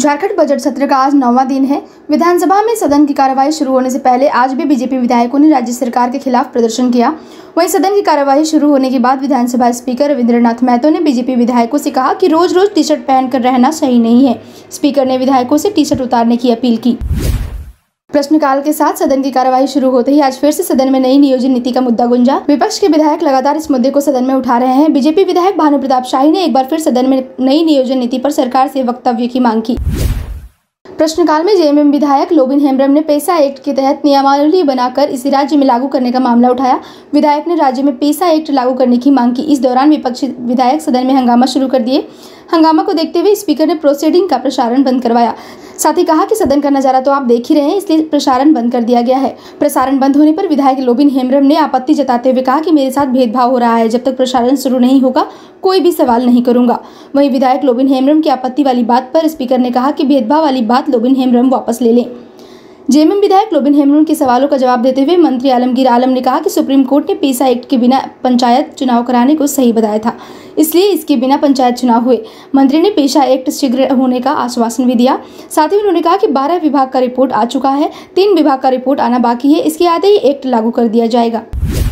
Jharkhand budget सत्र का आज 9वां दिन है। विधानसभा में सदन की कार्यवाही शुरू होने से पहले आज भी बीजेपी विधायकों ने राज्य सरकार के खिलाफ प्रदर्शन किया। वहीं सदन की कार्यवाही शुरू होने के बाद विधानसभा स्पीकर रविंद्रनाथ महतो ने बीजेपी विधायकों से कहा कि रोज रोज टी शर्ट पहनकर रहना सही नहीं है। स्पीकर ने विधायकों से टी शर्ट उतारने की अपील की। प्रश्नकाल के साथ सदन की कार्यवाही शुरू होते ही आज फिर से सदन में नई नियोजन नीति का मुद्दा गुंजा। विपक्ष के विधायक लगातार इस मुद्दे को सदन में उठा रहे हैं। बीजेपी विधायक भानु प्रताप शाही ने एक बार फिर सदन में नई नियोजन नीति पर सरकार से वक्तव्य की मांग की। प्रश्नकाल में जेएमएम विधायक लोबिन हेम्ब्रम ने पेसा एक्ट के तहत नियमावली बनाकर इसे राज्य में लागू करने का मामला उठाया। विधायक ने राज्य में पेसा एक्ट लागू करने की मांग की। इस दौरान विपक्षी विधायक सदन में हंगामा शुरू कर दिए। हंगामा को देखते हुए स्पीकर ने प्रोसीडिंग का प्रसारण बंद करवाया। साथ ही कहा कि सदन का नजारा तो आप देख ही रहे हैं, इसलिए प्रसारण बंद कर दिया गया है। प्रसारण बंद होने पर विधायक लोबिन हेम्ब्रम ने आपत्ति जताते हुए कहा कि मेरे साथ भेदभाव हो रहा है। जब तक प्रसारण शुरू नहीं होगा कोई भी सवाल नहीं करूंगा। वहीं विधायक लोबिन हेम्ब्रम की आपत्ति वाली बात पर स्पीकर ने कहा कि भेदभाव वाली बात लोबिन हेम्ब्रम वापस ले लें। जेएमएम विधायक लोबिन हेम्ब्रम के सवालों का जवाब देते हुए मंत्री आलमगीर आलम ने कहा कि सुप्रीम कोर्ट ने पेसा एक्ट के बिना पंचायत चुनाव कराने को सही बताया था, इसलिए इसके बिना पंचायत चुनाव हुए। मंत्री ने पेसा एक्ट शीघ्र होने का आश्वासन भी दिया। साथ ही उन्होंने कहा कि 12 विभाग का रिपोर्ट आ चुका है, 3 विभाग का रिपोर्ट आना बाकी है, इसके आते ही एक्ट लागू कर दिया जाएगा।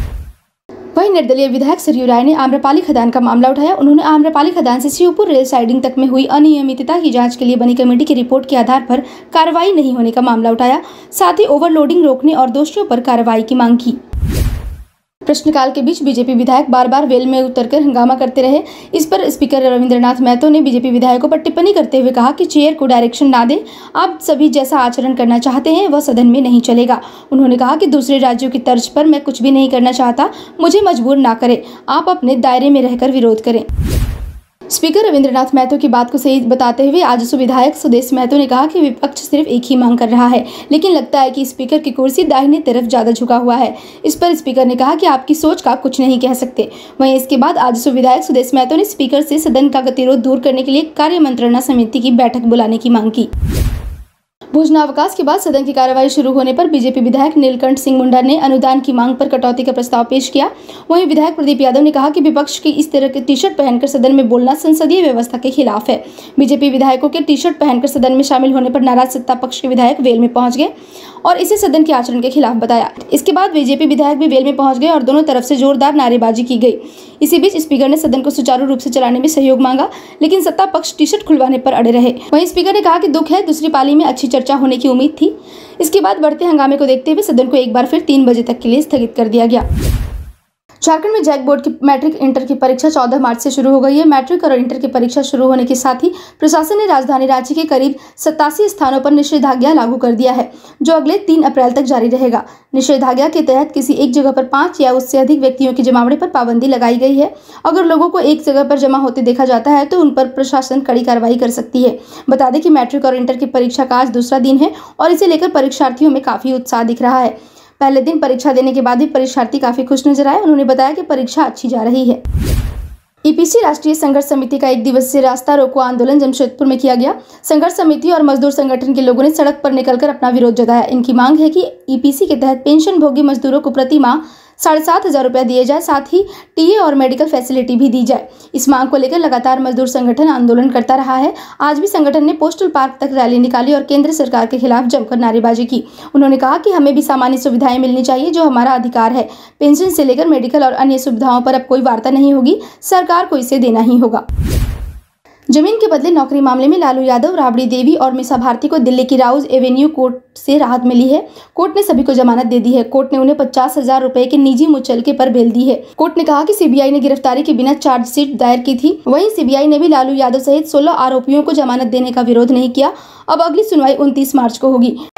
वहीं निर्दलीय विधायक सरयू राय ने आम्रपाली खदान का मामला उठाया। उन्होंने आम्रपाली खदान से शिवपुर रेल साइडिंग तक में हुई अनियमितता की जांच के लिए बनी कमेटी की रिपोर्ट के आधार पर कार्रवाई नहीं होने का मामला उठाया। साथ ही ओवरलोडिंग रोकने और दोषियों पर कार्रवाई की मांग की। प्रश्नकाल के बीच बीजेपी विधायक बार बार वेल में उतरकर हंगामा करते रहे। इस पर स्पीकर रविंद्रनाथ महतो ने बीजेपी विधायकों पर टिप्पणी करते हुए कहा कि चेयर को डायरेक्शन ना दें, आप सभी जैसा आचरण करना चाहते हैं वह सदन में नहीं चलेगा। उन्होंने कहा कि दूसरे राज्यों की तर्ज पर मैं कुछ भी नहीं करना चाहता, मुझे मजबूर ना करें, आप अपने दायरे में रहकर विरोध करें। स्पीकर रविंद्रनाथ महतो की बात को सही बताते हुए आजसू विधायक सुदेश महतो ने कहा कि विपक्ष सिर्फ एक ही मांग कर रहा है, लेकिन लगता है कि स्पीकर की कुर्सी दाहिने तरफ ज्यादा झुका हुआ है। इस पर स्पीकर ने कहा कि आपकी सोच का कुछ नहीं कह सकते। वहीं इसके बाद आजसू विधायक सुदेश महतो ने स्पीकर से सदन का गतिरोध दूर करने के लिए कार्य मंत्रणा समिति की बैठक बुलाने की मांग की। भोजनावकाश के बाद सदन की कार्यवाही शुरू होने पर बीजेपी विधायक नीलकंठ सिंह मुंडा ने अनुदान की मांग पर कटौती का प्रस्ताव पेश किया। वहीं विधायक प्रदीप यादव ने कहा कि विपक्ष की इस तरह के टी शर्ट पहनकर सदन में बोलना संसदीय व्यवस्था के खिलाफ है। बीजेपी विधायकों के टी शर्ट पहनकर सदन में शामिल होने पर नाराज सत्ता पक्ष के विधायक वेल में पहुंच गए और इसे सदन के आचरण के खिलाफ बताया। इसके बाद बीजेपी विधायक भी वेल में पहुंच गए और दोनों तरफ से जोरदार नारेबाजी की गई। इसी बीच स्पीकर ने सदन को सुचारू रूप से चलाने में सहयोग मांगा, लेकिन सत्ता पक्ष टी शर्ट खुलवाने पर अड़े रहे। वहीं स्पीकर ने कहा कि दुख है, दूसरी पाली में अच्छी चर्चा होने की उम्मीद थी। इसके बाद बढ़ते हंगामे को देखते हुए सदन को एक बार फिर 3 बजे तक के लिए स्थगित कर दिया गया। झारखंड में जैक बोर्ड की मैट्रिक इंटर की परीक्षा 14 मार्च से शुरू हो गई है। मैट्रिक और इंटर की परीक्षा शुरू होने के साथ ही प्रशासन ने राजधानी रांची के करीब 87 स्थानों पर निषेधाज्ञा लागू कर दिया है, जो अगले 3 अप्रैल तक जारी रहेगा। निषेधाज्ञा के तहत किसी एक जगह पर 5 या उससे अधिक व्यक्तियों के जमावड़े पर पाबंदी लगाई गई है। अगर लोगों को एक जगह पर जमा होते देखा जाता है तो उन पर प्रशासन कड़ी कार्रवाई कर सकती है। बता दें कि मैट्रिक और इंटर की परीक्षा का आज दूसरा दिन है और इसे लेकर परीक्षार्थियों में काफी उत्साह दिख रहा है। पहले दिन परीक्षा देने के बाद भी परीक्षार्थी काफी खुश नजर आए। उन्होंने बताया कि परीक्षा अच्छी जा रही है। ईपीसी राष्ट्रीय संघर्ष समिति का 1 दिवसीय रास्ता रोको आंदोलन जमशेदपुर में किया गया। संघर्ष समिति और मजदूर संगठन के लोगों ने सड़क पर निकलकर अपना विरोध जताया। इनकी मांग है कि ईपीसी के तहत पेंशन भोगी मजदूरों को प्रति माह 7,500 रुपया दिए जाए, साथ ही टीए और मेडिकल फैसिलिटी भी दी जाए। इस मांग को लेकर लगातार मजदूर संगठन आंदोलन करता रहा है। आज भी संगठन ने पोस्टल पार्क तक रैली निकाली और केंद्र सरकार के खिलाफ जमकर नारेबाजी की। उन्होंने कहा कि हमें भी सामान्य सुविधाएं मिलनी चाहिए, जो हमारा अधिकार है। पेंशन से लेकर मेडिकल और अन्य सुविधाओं पर अब कोई वार्ता नहीं होगी, सरकार को इसे देना ही होगा। जमीन के बदले नौकरी मामले में लालू यादव, राबड़ी देवी और मीसा भारती को दिल्ली की राउज एवेन्यू कोर्ट से राहत मिली है। कोर्ट ने सभी को जमानत दे दी है। कोर्ट ने उन्हें 50,000 रुपए के निजी मुचलके पर बेल दी है। कोर्ट ने कहा कि सीबीआई ने गिरफ्तारी के बिना चार्जशीट दायर की थी। वहीं सीबीआई ने भी लालू यादव सहित 16 आरोपियों को जमानत देने का विरोध नहीं किया। अब अगली सुनवाई 29 मार्च को होगी।